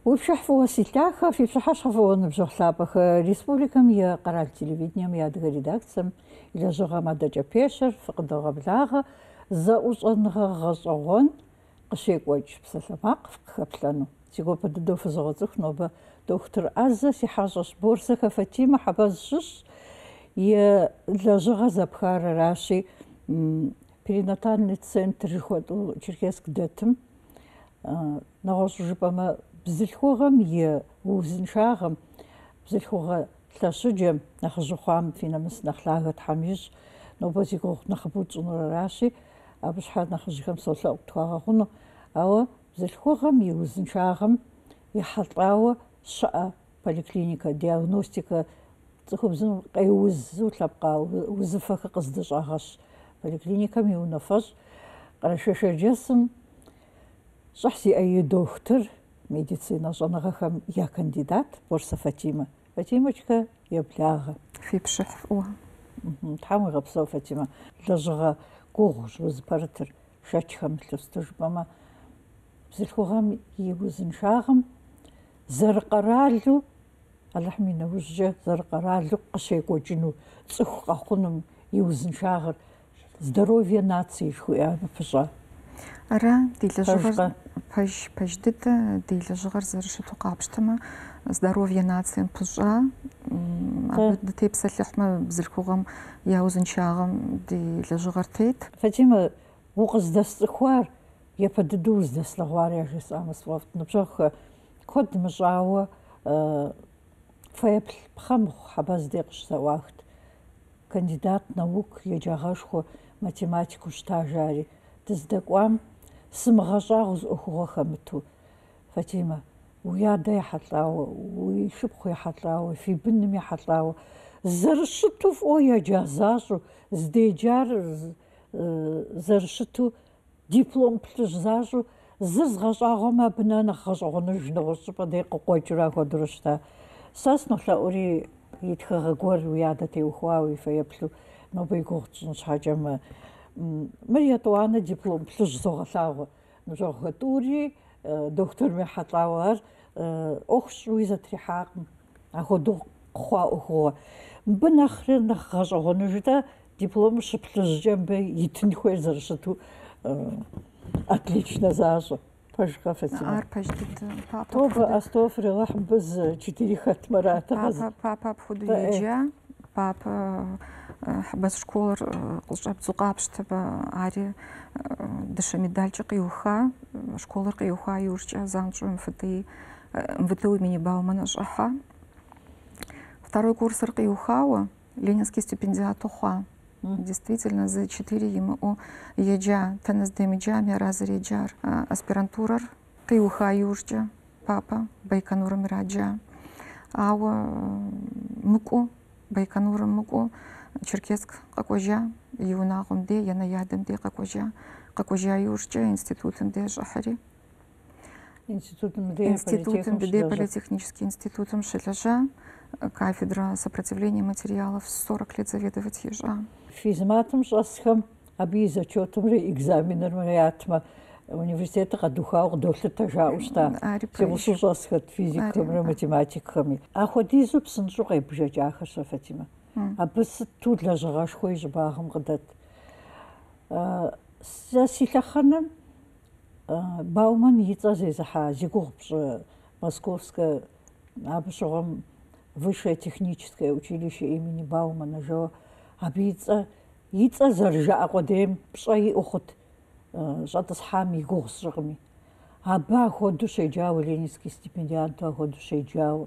وبشحفوا وسيلتاخ في بشحشفوا نبجوخلابخ ريسبубликам يا قرال تلفزيونيم يا دغ редакциям إلى جوغا مادجا بيشر فقدوغا بلاغا زاوصنغا غصغون قشيكوج بسلاماق فقبلانو سيغو بدو فزغزخ نوبا دكتور عزة سي حاجش بورسة فاتيمة حبازش يا لجوغا زبخار راشي перинатальный центр ходу Черкесск дэтым нагош жипама бзыльхугам е узыншагам бзыльхуга лашыджем нахжухам финамс нахлага тхамиш нобозиго нахбуцунраши абшха нахжихам солла уктвагахуну ава бзыльхугам е узыншагам яхалтауа ша поликлиника диагностика цхубзын qayuzulabqa uzfaka qыздышагаш поликлиникам юнафаж qarashashajasım شخصي أي دكتور медицина жанагахам я кандидат борса Фатима. Фатимочка я бляга. في بشحفوها. تحمل غبصة فاتيمة. لجغا قوغش وزبرتر شاتشخم تلستجبما. بزلخوغام يوزن شاغم زرقرالو اللحمينا وجه زرقرالو قشيكو جنو تسخ قاقونم يوزن شاغر здоровье нации шхуя напжа. Ара дилажгар паждыта дилажгар заршиту қапштама здоровье нации пжа абд тепсалхма бзылхугам яузыншагам дилажгар тет. Фатима уқыздасхвар япаддуздаслагвар яжис амасвафт напжах код мжауа фэпл пхам хабаздеқш савахт кандидат наук яжагашху математику штажари тыздаквам сымгъэщӏагъу зыӏуэхугъуэхэмыту Фатима уяда ехьэлӏауэ уишыпхъу ехьэлӏауэ фи быным ехьэлӏауэ зэрыщыту фӏыуэ еджа защӏу здеджар зэрыщыту диплом плъыжь защӏу зыр згъэщӏагъуэмэ абы нэ нэхъ гъэщӏэгъуэныж нэгъуэщӏ щӏыпӏэ дей къыкъуэкӏыра хуэдуру щыта. Сэ сынолъэӏури и тхыгъэ гуэр уи адэ теухуауэ и фэеплъу нобэ и гугъу тщӏын щхьэкӏэ мыр етӏуанэ диплом плъыжь зогъэлъагъуэ. Ныбжьэгъу тӏури докторми хьэлӏауэ ар ӏуэху щӏыуи зэтрихьакъым. Апхуэдэу кхъуа ӏуэхугъуэ. Мыбы нэхърэ нэхъ гъэщӏэгъуэныжытэ дипломыр щыплъыжькӏэ мыбы итын хуейр зэрыщыту отлично защӏэ. Пэжкъэ Фатима? Ар пэждыт папа. Тобэ астов регъэхь мыбы зы 4 хэтмэрат. Папа пхуду еджа. Папа حبس школар къыщӏэбдзу къапщтэпӏэ ари дыщэ медалькӏэ къиуха, школар къиуха иужкӏэ занщӏэу МВТУ имени Баумана щӏыхьэ. Второй курсыр къиухауэ ленинский стипендиат ухъуа. Действительно, за 4 имыӏэу еджа, теннис демыджами аразыр еджар. Аспирантурэр къиуха иужкӏэ папа Байконурым ираджа. Ауэ мыкӏуу Байконурым мыкӏуу Черкесск къэкӏуэжа, и унагъуэм де, я наядым де къэкӏуэжа иужкӏэ институтым де щӏыхьэри. Институтым де политехнический институтым щылэжьа, кафедра сопротивления материалов 40 лет заведовать ежа. Физматым щӏэсхэм абы и зачётымрэ экзаменымрэ ятмэ университетыр къэдухауэ къыдолъытэ жаӏэу щыта. Зигъусэу щӏэсхэт физикхэмрэ математикхэми. Ахуэдизу псынщӏэу къебжэкӏахэр Фатима. Абы сыту лэжьыгъэшхуэ и щӏыбагъым къыдэт. Сэ си лъэхъэнэм Бауман и цӏэ зезыхьа зи гугъу пщӏы Московское, абы щыгъуэм Высшее техническое училище имени Баумана жэуэ, абы и цӏэ зэрыжаӏэ къудейм пщӏэ иӏэу хъут щӏэтӏысхьам и гугъу сщӏыркъыми. Абы апхуэдэу щеджауэ, ленинский стипендианту апхуэдэу щеджауэ.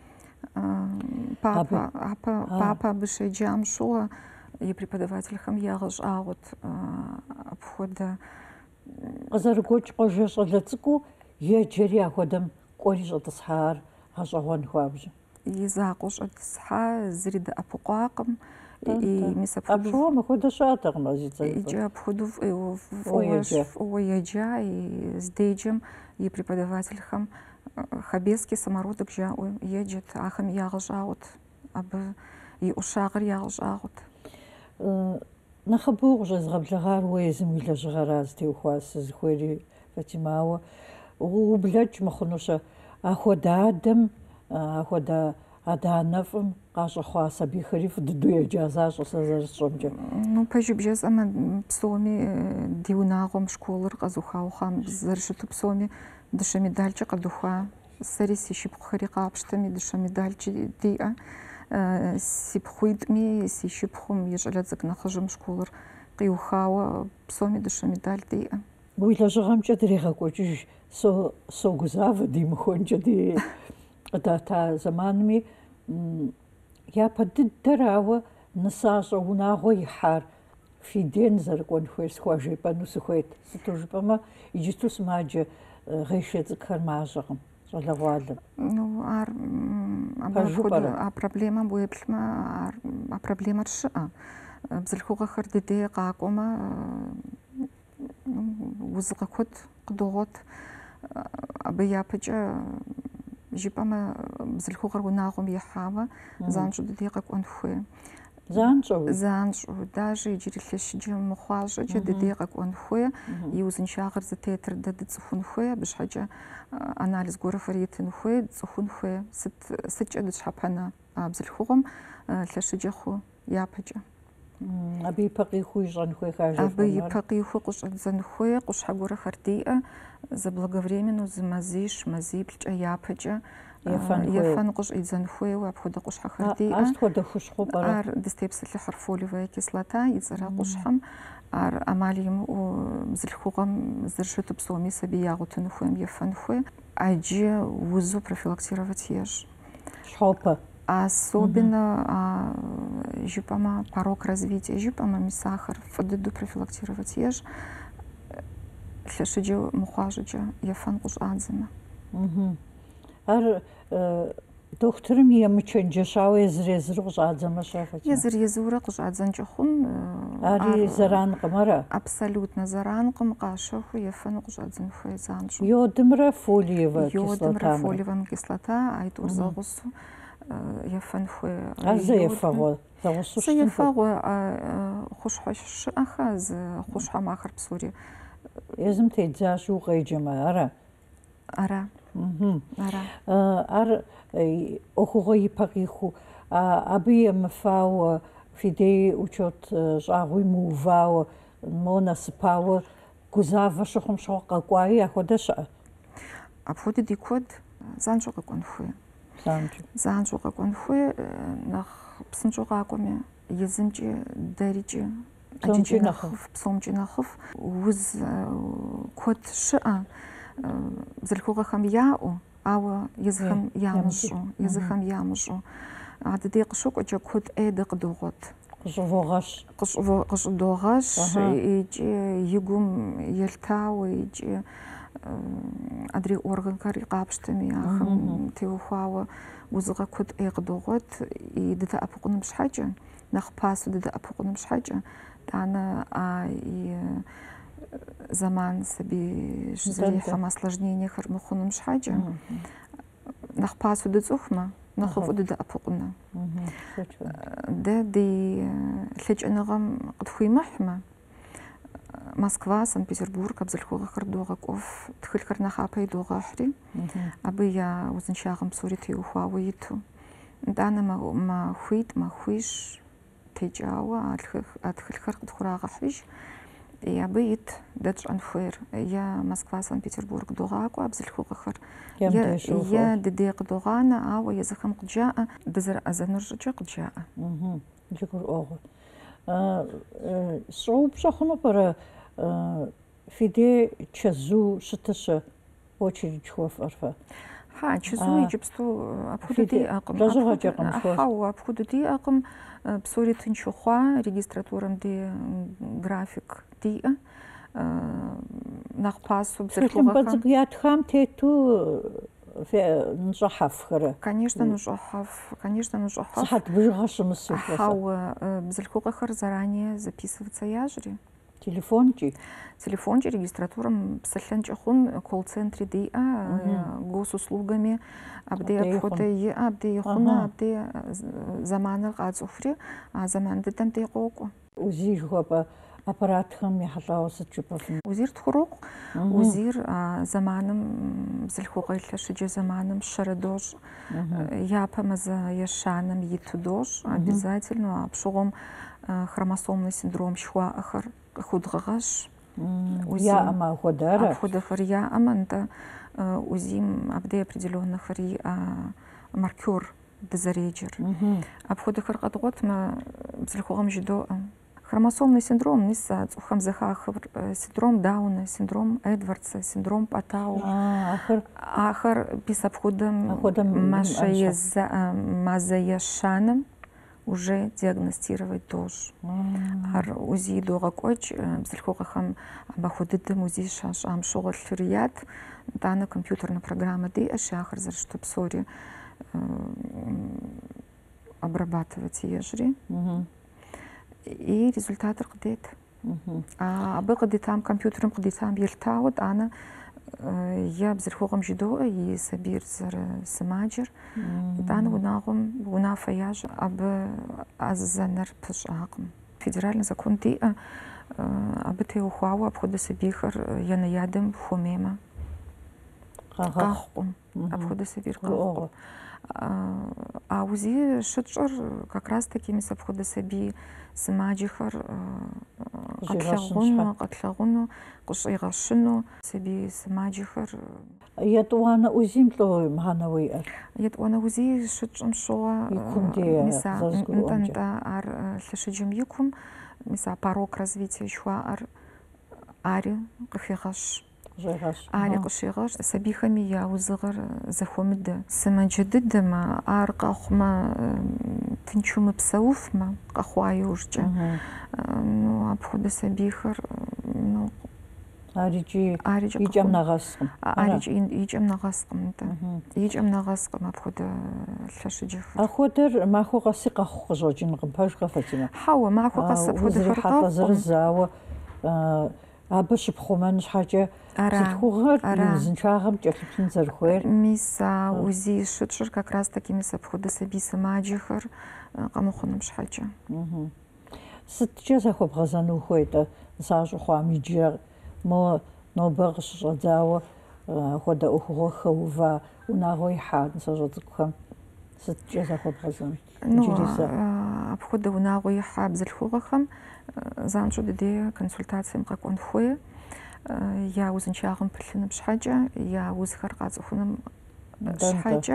Папа абы щеджам щыгъуэ и преподавательхэм ягъэщӏагъуэт апхуэдэ. Къызэрыгуэкӏ къуажэ щӏалэ цӏыкӏуу еджэри апхуэдэм кӏуэри щӏэтӏысхьар гъэщӏэгъуэн хуабжьу. И закъуэ щӏэтӏысхьа зыри дэӏэпыкъуакъым. Мис апхуэдэу мыхуэдэ щыӏэтэкъым зи цӏэ. Иджы апхуэдэу фӏыуэ еджа, и здеджэм и преподавательхэм Хабесский самородок жаӏэу еджэт, ахэм ягъэщӏагъуэт, абы и ӏущагъыр ягъэщӏагъуэт. Нэхъыбэу къыщӏезгъэблэгъар уэ езым уи лэжьыгъэра зытеухуа сызыхуейри Фатимауэ. Ублэкӏ мыхъунущэ. Ахуэдадым, ахуэдэ адэ-анэфӏым къащӏыхъуа сабийхэри фӏы дыдэу еджазащӏэ сэ зэрысщӏэмкӏэ. Ну, пэжыбжьэ зӏэмэ псоми ди унагъуэм школыр къэзухуа ухъуам зэрыщыту псоми дыщэ медалкӏэ къэдухуа. Сэри си шыпхъухэри къапщтэми дыщэ медалкӏи диӏэ. Си пхъуитӏми си шыпхъум и щӏалэ цӏыкӏу нэхъыжьым школыр къиухауэ псоми дыщэ медаль диӏэ. Уи лэжьыгъэмкӏэ дрегъэкӏуэкӏыж, согузавэ димыхуэнкӏэ ди къыдата зэманми япэ дыдэрауэ нысащӏэ унагъуэ ихьар фи ден зэрыкӏуэн хуейр схуажепӏэну сыхуейт. Сыту жыпӏэмэ, иджыту сымаджэ гъейшей цӏыкӏухэр мащӏэкъым щӏалэгъуалэм. Ну, ар а проблемэм уеплъмэ, а проблемэр щыӏэ. Бзылъхугъэхэр дыдей къакӏуэмэ, узыгъэ куэд къыдогъуэт. Абы япэкӏэ жыпӏэмэ бзылъхугъэр унагъуэм ихьауэ занщӏэу дыдей къэкӏуэн хуей. Занщӏэу, даже иджыри лъэщыджэ мыхъуащӏэкӏэ дыдей къэкӏуэн хуей, и узыншагъэр зытетыр дэ дыцӏыхун хуей, абы щхьэкӏэ анализ гуэрыхэр итын хуей, дыцӏыхун хуей. Сыткӏэ дыщхьэпэна а бзылъхугъэм лъэщыджэ хъу япэкӏэ. Абы ипэ къихуи ищӏэн хуей хажэ. Абы ипэ къихуи къыщӏэдзэн хуей, къущхьэ гуэрыхэр диӏэ, заблаговремену зы мазищ, мазиплӏкӏэ япэкӏэ ефэн къыщӏидзэн хуейуэ апхуэдэ къущхьэхэр диӏэ. Апхуэдэ хущхъуэ пӏэрэ? Ар дыстепсэлъыхьыр фолиевая кислота и цӏэрэ къущхьэм, ар ӏэмал имыӏэу бзылъхугъэм зэрыщыту псоми сабий ягъутын хуейм ефэн хуей. Аджи узу профилактировать ещӏ. Щхьэупэ? Особенно жыпӏэмэ порог развития, жыпӏэмэ мисахэр фӏы дыдэу профилактировать ещӏ. Лъэщыджэ мыхъуащӏэкӏэ ефэн къыщӏадзэмэ. Ар дохутырым емычэнджэщауэ езыр-езыру къыщӏадзэмэ щэфӏ? Езыр-езырурэ къыщӏадзэнкӏэ хъун. Ари зэранкъым ара? Абсолютно зэранкъым, къащэху ефэну къыщӏадзын хуей занщӏэу. Йодымрэ фолиевэ кислотамрэ? Йодымрэ фолиевэ кислота, айтӏур зэгъусу ефэн хуей. Ар зэефэгъуэ? Зэефэгъуэ хъущхьэ щыӏэхэ, зы хъущхьэм ахэр псори. Езым тедзащи укъеджэмэ, ара? Ара. Ар ӏуэхугъуэ ипэ къиху, абы емыфауэ фи дей учет щӏагъуи мыувауэ, мо насыпауэ гузавэ щыхъум щыгъуэ къэкӏуаи ахуэдэ щыӏэ? Апхуэдэ ди куэд занщӏэу къэкӏуэн хуей. Занщӏэу къэкӏуэн хуей, нэхъ псынщӏэу къакӏуэми, езымкӏи, дэрикӏи, ӏэджэкӏи нэхъыфӏ, псомкӏи нэхъыфӏ, уз куэд щыӏэ. Бзылъхугъэхэм яӏэу, ауэ езыхэм ямыщӏу. Дыдей къыщокӏуэкӏэ куэд ӏейдэ къыдогъуэт. Къыщӏыдогъэщ, икӏи и гум елъытауэ, икӏи адрей органхэр къапщтэми ахэм теухуауэ узыгъэ куэд ӏей къыдогъуэт. И дыдэӏэпыкъуным щхьэкӏэ, нэхъ пасэу дыдэӏэпыкъуным щхьэкӏэ, итӏанэ и заман сабий щызэрихьэм осложнениехэр мыхъуным щхьэкӏэ, нэхъ пасэу дыцӏыхумэ, нэхъыфӏу дыдэӏэпыкъунэ. Дэ ди лъэкӏыныгъэм къытхуимыхьмэ, Москва, Санкт-Петербург бзылъхугъэхэр догъэкӏуэф, тхылъхэр нэхъапэ догъэхьри, абы я узыншагъэм псори теухуауэ иту. Итӏанэ махуитӏ, махуищ текӏауэ а тхылъхэр къытхурагъэхьыж, абы ит дэ тщӏэн хуейр. Е Москва, Санкт-Петербург догъакӏуэ бзылъхугъэхэр, е дыдей къыдогъанэ, ауэ езыхэм къыджаӏэ, дызэрыӏэзэныр щӏыкӏэ къыджаӏэ. Джэгурыӏуэгъуэ. Сщӏэупщӏэ хъуну пӏэрэ фи дей чэзу щытыщэ очередж хуэфӏэр фэ? Чэзу иджыпсту апхуэдэ диӏэкъым. Апхуэдэ диӏэкъым. Псори тыншу хъуа, регистратурэм ди график диӏэ. Нэхъ пасэу бзылъхугъэхэм ятхам тету нщӏыхьэфхэрэ? Конечно, нщӏыхьэф. Сыхьэт бжыгъэ щымысу. Бзылъхугъэхэр заранее записываться яжьри. Телефонкӏи регистратурэм псэлъэнкӏэ хъун, колл-центри диӏэ, госуслугами абдей апхуэдэ иӏэ, абдей ихъунэ, абдей заманыр къацӏыхури, а заман дыдэм дей къокӏуэ. Узижхуэпӏэ аппаратхэм яхалаа сычупафын. Узир тхурук, узир заманым бзылхугъэ илъэшыджэ заманым шэрэдож, япэ мазэ ешаным итудож, обязательно пшугъом хромосомный синдром щхуаӏэхэр къыхудгъэгъэщ. Яӏэмэ апхуэдэрэ? Апхуэдэхэр яӏэмэ, нтӏэ узим абдей определенныхэр иӏэ маркер дызэреджэр. Апхуэдэхэр къэдгъуэтмэ бзылхугъэм жыдоӏэ. Хромосомный синдром, мис цӏыхухэм зэхахыр синдром Дауна, синдром Эдвардса, синдром Патау. Ахэр бис апхуэдэм мазэ ешаным уже диагностировать дож. Ар узи догъэкӏуэкӏ бзылъхугъэхэм абахуэ дыдэм узи щащӏам щыгъуэ лъырыят, нтӏанэ компьютернэ программэ диӏэщ, ахэр зэрыщыту псори обрабатывать ежьри. И результатыр къыдет. Абы къыдитам компьютерым къыдитам елъытауэ тӏанэ я бзылъхугъэм жыдоӏэ и сабийр зэрысымаджэр, тӏанэ унагъуэм унафэ ящӏ, абы ӏэзэнэр пыщӏакъым. Федеральный закон диӏэ, абы теухуауэ апхуэдэ сабийхэр енэ-ядэм хуэмеймэ къэхъукъым. Апхуэдэ сабийр къэхъукъым. А узи щытщӏыр как раз таки мис апхуэдэ сабий сымаджэхэр къэтлъэгъуну, къыщӏигъэщыну сабий сымаджэхэр. Етӏуанэ узим лӏо мыхьэнэ уиӏэр? Етӏуанэ узи щытщӏым щыгъуэ мис нтӏэ ар лъэщыджэм икум, мис а порог развития щхуаӏэр ари къыхегъэщ. Ари къыщегъэщ, сабийхэми я узыгъэр зэхуэмыдэ. Сымаджэ дыдэмэ, ар къэхъумэ, тынчу мыпсэуфмэ, къэхъуа иужькӏэ, апхуэдэ сабийхэр икӏэм нэгъэскъым. Икӏэм нэгъэскъым, икӏэм нэгъэскъым апхуэдэ лъэщыджэхэр. Апхуэдэр махуэ къэси къэхъу къыщӏэкӏын пэжкъэ Фатимэ? Хьэуэ, махуэ къэс апхуэдэхэр къэхъум. Абы щыпхъумэн щхьэкӏэ бзылъхугъэр и узыншагъэм кӏэлъыплъын зэрыхуейр. Мис узи щытщӏыр как раз таки мис апхуэдэ сабий сымаджэхэр къэмыхъуным щхьэкӏэ. Сыткӏэ зэхуэбгъэзэну ухуейрэ защӏэ хъуам иджы нобэ къыщыщӏэдзауэ хуэдэ ӏуэхугъуэ хэува унагъуэ ихьа нысащӏэ цӏыкӏухэм? Сыткӏэ зэхуэбгъэзэн? Апхуэдэ унагъуэ ихьа бзылъхугъэхэм занщӏэу дыдей консультацием къэкӏуэн хуей, я узыншагъэм пылъыным щхьэкӏэ, я узхэр къацӏыхуным щхьэкӏэ.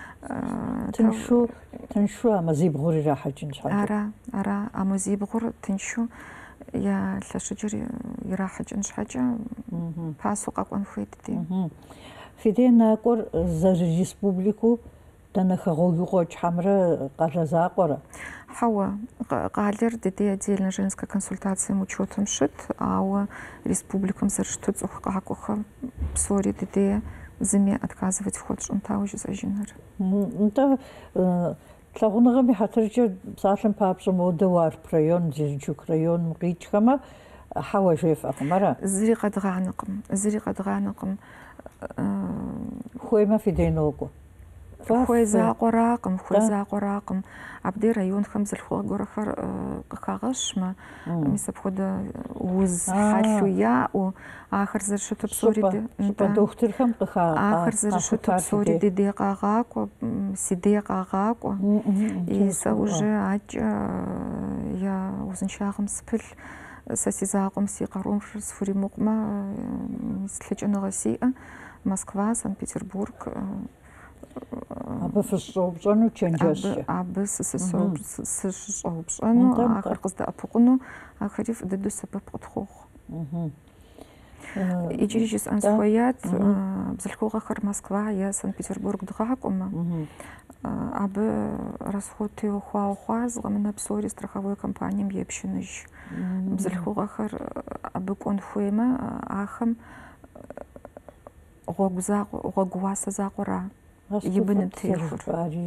Тыншу а мазибгъур ирахьэкӏын щхьэкӏэ. Ара, а мазибгъур тыншу я лъэщыджэр ирахьэкӏын щхьэкӏэ пасэу къэкӏуэн хуей дыдей. Фи дей накӏуэр зэры республику дэнэ хэгъуэгъуэкӏхьэмрэ къалэ закъуэрэ? Хьэуэ, къалэр дыдей отдельно женская консультацием учетым щыт, ауэ республикэм зэрыщыту цӏыху къакӏуэхэм псори дыдей зыми отказывать хуэтщӏынтауэ жысӏэжыныр. Нтӏэ лъагъуныгъэм и хьэтыркӏэ псалъэм папщӏэ модэу Арп район, Зеленчук районым къикӏхэмэ хьэуэ жефӏэкъым, ара? Зыри къэдгъанэкъым. Хуеймэ фи дей нокӏуэ. Хуей закъуэракъым. Абдей районхэм бзылъхугъэ гуэрхэр къыхагъэщмэ, мис апхуэдэ уз хьэлъу яӏэу, ахэр зэрыщыту псори дохутырхэм ахэр зэрыщыту псори ди дей къагъакӏуэ, си дей къагъакӏуэ. И сэ уже акӏэ я узыншагъэм спылъ, сэ си закъуэм си къарум сфуримыкъумэ, слъэкӏыныгъэ сиӏэ, Москва, Санкт-Петербург. Абы фыщӏэупщӏэну чэнджэщкӏэ. Абы сыщӏэупщӏэну, ахэр къыздэӏэпыкъуну, ахэри дыдэу сэбэп къытхуохъу. Иджыри жысӏэн схуеят, бзылъхугъэхэр Москва е Санкт-Петербург дгъакӏуэмэ, абы расход теухуауэ хъуа згъэмынэ псори страховой компанием епщыныж. Бзылъхугъэхэр абы кӏуэн хуеймэ, ахэм гъуэгу уасэ закъуэра. И быным техур.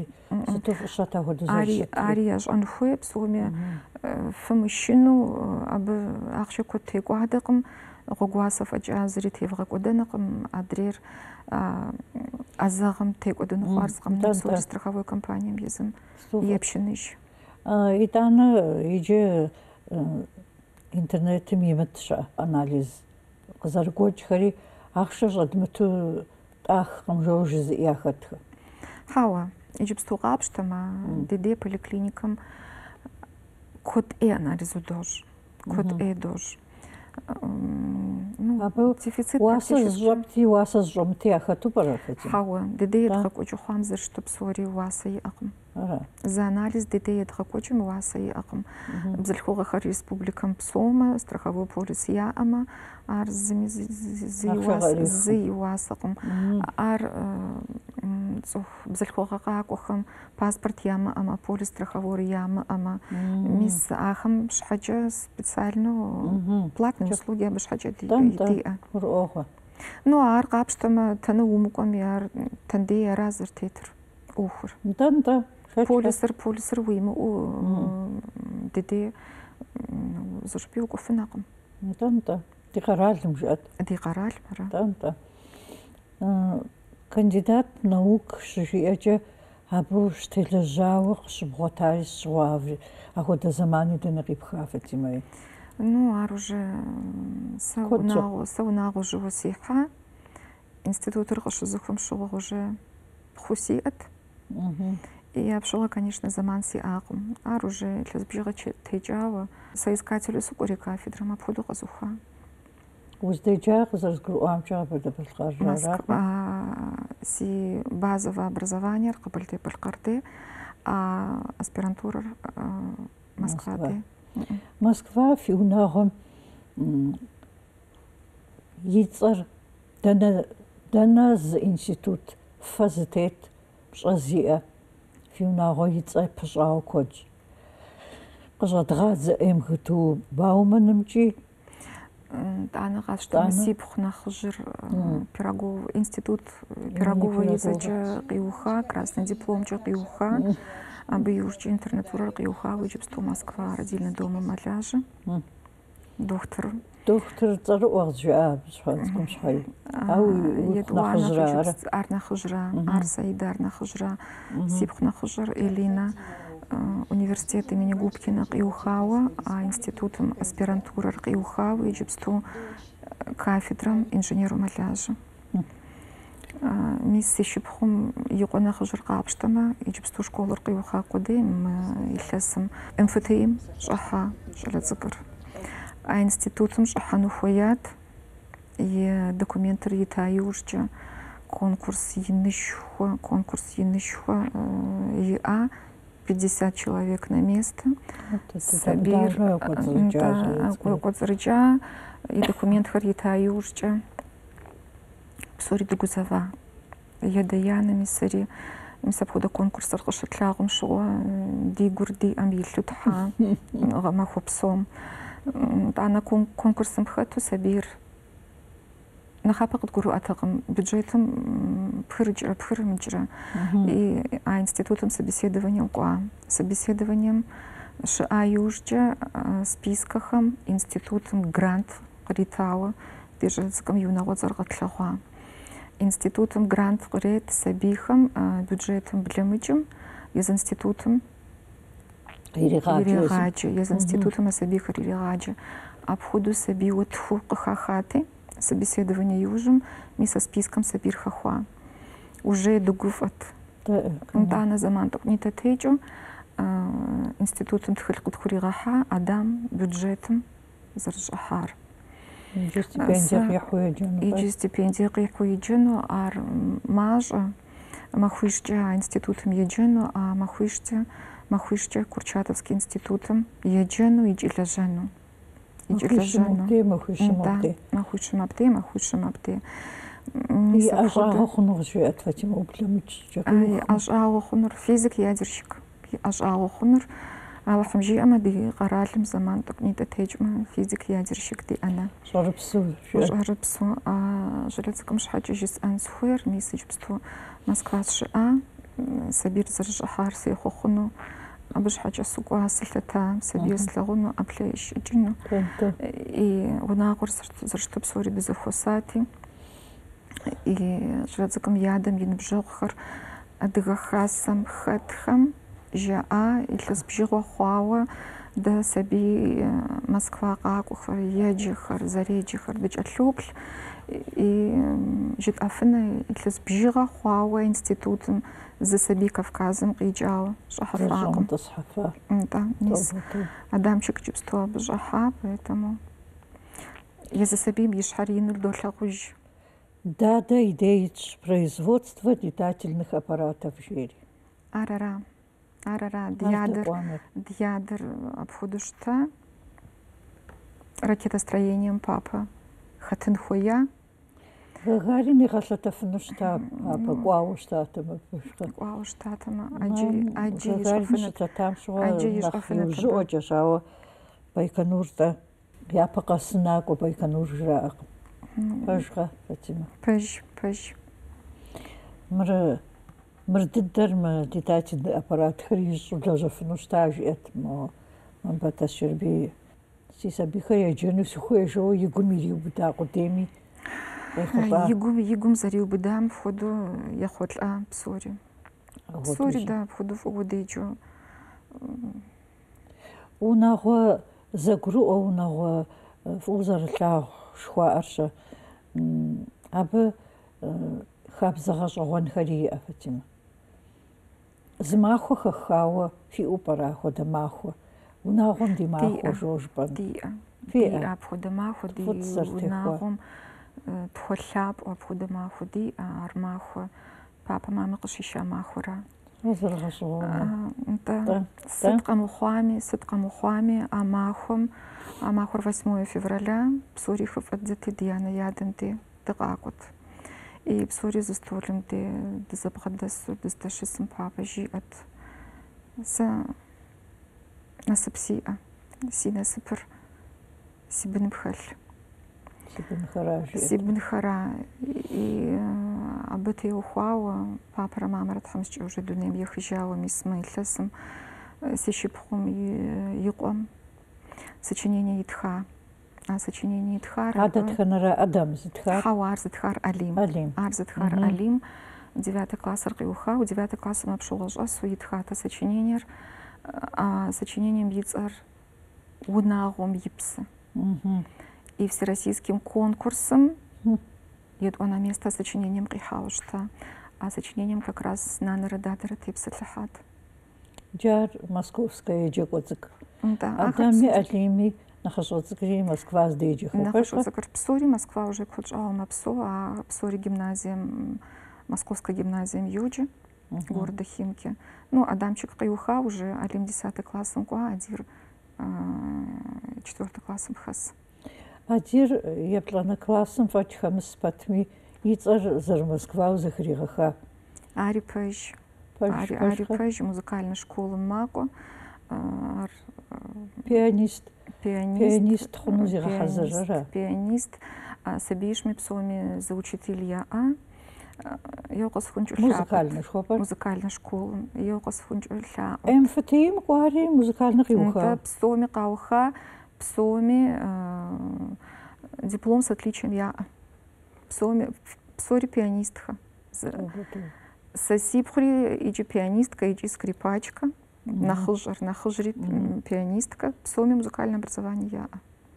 Ари ящӏэн хуей псоми фымышыну, абы ахъшэ куэд текӏуадэкъым, гъуэгуасэ фӏэкӏа зыри тевгъэкӏуэдэнкъым, адрейр ӏэзэгъым текӏуэдэну хъуар згъэмынэ псори страховой компанием езым епщыныж. итӏанэ иджы интернетым имытща анализ къызэрыкӏуэкӏхэри ахъшэ щӏэдмыту тӏахкъым жэуж зыӏяхэтхэ. Хауэ, иджыпсту къапщтэмэ, ди поликлиникэм код Е анализу дож. Код Е дож. Абы Дефицит уасэ практически. зыщӏэпти, уасэ зыщӏэмыти яхэту пӏэрэ Фатима? Хауэ, ди едгъэкӏуэкӏы хъуам зэрыщыту псори уасэ иӏэкъым. Ара. За анализ ди едгъэкӏуэкӏым уасэ иӏэкъым. Бзылъхугъэхэр республикэм псомэ, страховой полис яӏэмэ, ар зы и уасэкъым. Ар бзылъхугъэ къакӏуэхэм паспорт ямыӏэмэ, полис страховой ямыӏэмэ, мис ахэм щхьэкӏэ специально платные услуги абы щхьэкӏэ диӏэ. Урыӏуэгъуэ. Ну, ар къапщтэмэ, тэнэ умыкӏуэми ар тандей ара зэрытетыр ӏуэхур. Нтӏэ-нтӏэ. Полисыр уимыӏэу ди зыщӏыпӏи укӏуэфынакъым. Нтӏэ-нтӏэ. Ди къэралым жыӏэт. Ди къэралым ара. Нтӏэ-нтӏэ. Кандидат наук щыжиӏэкӏэ абы щтелэжьауэ къыщыбгъуэтари сщыгъуаври. Ахуэдэ зэмани дэнэ къипха Фатимэ? Ну, ар уже сэ унагъуэ жыуэ сихьэ. Институтыр къыщызыхуэм щыгъуэ уже хъу сиӏэт. И апщыгъэ, конечно, зэман сиӏакъым. Ар уже илъэс бжыгъэ текӏауэ. Соискателю сыкӏуэри кафедрэм апхуэдэу къэзыхуа. Уздеджа къызэрызгурыӏуамкӏэ Къэбэрдей-Балъкъэр. Си базовое образование Къэбэрдей-Балъкъэрдей, а аспирантурэр Москвадей. Москва фи унагъуэм и цӏэр дэнэ зы институт фэ зытет пщӏэ зиӏэ фи унагъуэ и цӏэ пыщӏауэ куэдщ. Къыщӏэдгъадзэ МГТУ Бауманымкӏи. Тӏанэ къасщтэмэ, сипхъу нэхъыжьыр институт Пирогова езэкӏэ къиуха, красный дипломкӏэ къиуха, абы иужькӏэ интернатурэр къиухауэ иджыпсту Москва родильный домым мэлажьэ. Доктор цӏэрыӏуэ къызжаӏэ цӏыкӏум щхьэи. Ар нэхъыжьрэ, ар Саида ар нэхъыжьрэ, сипхъу нэхъыжьыр Элина университет имени Губкина къиухауэ, а институтым аспирантурэр къиухауэ иджыпсту кафедрэм инженеру мэлажьэ. Мис си шыпхъум и къуэ нэхъыжьыр къапщтэмэ, иджыпсту школыр къиуха куэдей илъэсым МФТИм щӏыхьа щӏалэ цӏыкӏур. А институтым щӏыхьэну хуеят, и документыр ита иужькӏэ конкурс инышхуэ иӏа, 50 человек на место. Сабир кӏуэцӏрыкӏа, и документхэр ита иужькӏэ псори дыгузэва. Едэянэми сэри мис апхуэдэ конкурсыр къыщытлъагъум щыгъуэ ди гур диӏэм илъу тхьа гъэмахуэ псом. Тӏанэ конкурсым хэту сабир нэхъапэ къыдгурыӏуэтэкъым, бюджетым пхырым икӏрэ. А институтым собеседованием кӏуа. Собеседованием щыӏа иужькӏэ спискэхэм институтым грант къритауэ ди щӏалэ цӏыкӏум и унагъуэ цӏэр къэтлъэгъуа. Институтым грант кърет сабийхэм бюджетым блэмыкӏым, ез институтым ирегъаджэ, ез институтым сабийхэр ирегъаджэ. Апхуэдэу сабийуэ тху къыхахати, собеседование иужым, мис списком сабир хэхуа. Уже дыгуфӏэт. Нтӏанэ зэман тӏокӏунитӏэ текӏэу институтым тхылъ къытхуригъэхьа, адам бюджетым зэрыщӏыхьар. Иджы стипендие къихьу иджыну, ар мащӏэ, махуищкӏэ а институтым еджэну, а махуищкӏэ Курчатовский институтым еджэну икӏи лэжьэну. Махуищым абдей. Ащӏагъэ хъуну къызжиӏэт Фатимэ, ублэмыкӏкӏэ. Ащӏагъэ хъунур физик, ядерщик. Ащӏагъэ хъунур Аллахьым жиӏэмэ, ди къэралым зэман тӏокӏунитӏэ текӏмэ, физик, ядерщик диӏэнэ. Щӏэрыпсу. Щӏалэ цӏыкӏум щхьэкӏэ жысӏэн схуейр, мис иджыпсту Москва сщыӏа, сабир зэрыщӏыхьар сехъуэ хъуну, абы щхьэкӏэ сыкӏуа сылъэта, сабир слъэгъуну, ӏэплӏэ ищӏыкӏыну. И унагъуэр зэрыщыту псори дызэхуэсати, и щӏалэ цӏыкӏум и адэм и ныбжьэгъухэр адыгэ хасэм хэтхэм жаӏа, илъэс бжыгъуэ хъуауэ да саби Москва къакӏухэр, еджэхэр, зэреджэхэр дыкӏэлъоплъ и жытӏэфынэ илъэс бжыгъэ хъуауэ институтым зы саби Кавказым къикӏауэ щӏыхьэфакъым. Да, мис Адамчик псто бжыхьа, поэтому езы сабим ишхьэр ину долъэгъужь. Дадэ идеитщ производство летательных аппаратов жери. Арара, дьядыр обходу штта ракетостроением папа хатын хуя. Гагарин игъэлъэтэфыну штаб, папа кӏуауэ штатым. Кӏуауэ штатым, Аджи щытэтам щыгъуэ нэхъ иужьыӏуэкӏэ, щауэ Байконуртэ япэ къэсынакӏуэ Байконур жраӏэкъым. Пэжкъэ, Фатимэ? Пэж. Мыр дыдэр мы летательный аппаратхэр ищӏу лэжьэфыну щта жиӏэт Мамбетэ Щербий. Си сабийхэр еджэну сыхуежэуэ и гум ириубыда къудейми и гум зэриубыдам фхуэду ехъуэлӏа псори. Псори, да, фхуэду фӏыуэ деджэу. Унагъуэ зэгурыӏуэ, унагъуэ фӏыуэ зэрылъагъу шхуаӏэрщэ. Абы хабзэ гъэщӏэгъуэнхэри иӏэ, Фатимэ. Зы махуэ хэхауэ фиӏэу пӏэрэ хуэдэ махуэ? Унагъуэм ди махуэ жожпӏэ. Диӏэ апхуэдэ махуэ ди унагъуэм тхуэлъапӏэ апхуэдэ махуэ диӏэ. Ар махуэ папэ мамэ къыщища махуэра. Сыт къэмыхъуами а махуэр 8 февраля псори хыфӏэдзэти ди анэ-ядэм де дыкъакӏуэт. И псори зы столым де дызэбгъэдэсу дыздэщысым папэ жиӏэт. Сэ насып сиӏэ. Си насыпыр си быным хэлъ. Си бынхэра. И абы теухуауэ папэрэ мамэрэ тхьэмыщкӏэ уже дунейм ехыжауэ мис мы илъэсым си шыпхъум и къуэм сочинение итха. А сочинение итхар... Адэтхэнэрэ Адам зытхар? Хьэуар зытхар Алим. Ар зытхар Алим. 9 классыр къиухау, 9 классым апщыгъуэ щӏэсу итхатэ сочинениер. А сочинением и цӏэр «Унагъуэм и псы». И всероссийским конкурсом етӏуанэ место сочинением къихьауэ щыта. А сочинением как раз нанэрэ дадэрэ тепсэлъыхьат. Джар московская еджэкӏуэ цӏыкӏ. Адами Алими нэхъыщӏэ цӏыкӏри Москва здеджэхэр. Нэхъыщӏэ цӏыкӏыр псори Москва уже куэд щӏауэ мэпсэу, а псори гимназием, Московской гимназием йоджэ, города Химки. Ну, Адамчик къиуха уже, Алим 10 классым кӏуа, Адир 4 классым хэс. Адир еплӏанэ классым фӏэкӏ хэмыс пэтми и цӏэр зэрымосквауэ зэхригъэха. Ари пэж. Ари пэж музыкальной школым макӏуэ. Пианист хъуну зигъэхьэзырырэ. Пианист. Сабийшми псоми зы учитель яӏэ. Еу къысхункӏыу лъапӏэ. Музыкальной школым. Еу къысхункӏыу лъапӏэ. МФТИм кӏуари музыкальнэ къиуха. Псоми къауха, псоми диплом с отличием яӏэ. Псори пианистхэ. Сэ сипхъури иджы пианистка, иджы скрипачка. Нахъыжьри пианистка. Псоми музыкальное образование яӏэ.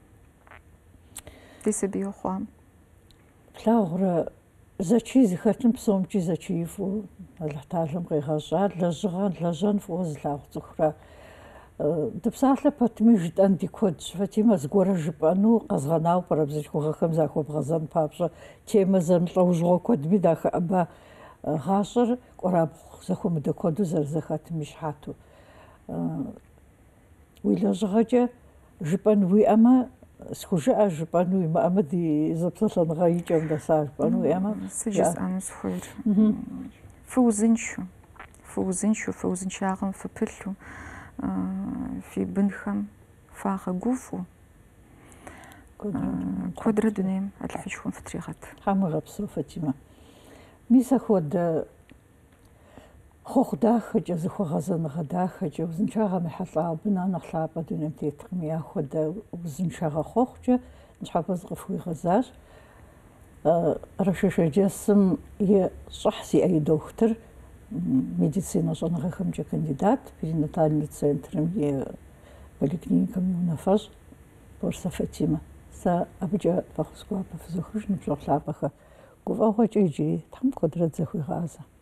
Ди сабий ухъуам. Плъагъурэ зэчи зыхэтым псомкӏи зэчи фӏыуэ Алыхь Талъэм къегъэщӏа лэжьэн фӏыуэ зылъагъу цӏыхурэ. Дыпсалъэ пэтми жытӏэн ди куэдщ. Фатимэ зыгуэрэ жыпӏэну къэзгъэнауэ пӏэрэ бзылъхугъэхэм захуэбгъэзэн папщӏэ темэ зэмылӏэужьыгъуэ куэдми дахэӏэба. Гъащӏэр кӏуэрабгъу зэхуэмыдэ куэду зэрызэхэтым ищхьэту. Уи лэжьыгъэкӏэ жыпӏэн уиӏэмэ, схужыӏэ жыпӏэну уимыӏэмэ ди зэпсэлъэныгъэ икӏэм дэса жыпӏэну уиӏэмэ. Сыжысӏэну схуейр. Фыузыншагъэм фыпылъу, фи бынхэм фагъэгуфӏу, куэдрэ дунейм алыхьыжхуэм фытригъэт. Тхьэм уигъэпсэу, Фатимэ. Мис апхуэдэ хъугъу дахэкӏэ, зыхуэгъэзэныгъэ дахэкӏэ, узыншагъэм ехьэлӏауэ бына нэхъ лъапӏэ дунейм теткъым. Я хуэдэ узыншагъэ хъугъукӏэ ныщхьэбэ зыкъыфхуигъэзащ. Рашэшэджэсым и щӏыхь зиӏэ и дохутыр, медицинэ щӏэныгъэхэмкӏэ кандидат, перинатальный центрым и поликлиникэм унафэщӏ, Борсэ Фатимэ. Сэ абыкӏэ фӏэхъус гуапэ фызохыжыну пщӏэ лъапӏэхэ. Гуфӏэгъуэкӏэ иджыри Тхьэм куэдрэ зэхуигъазэ.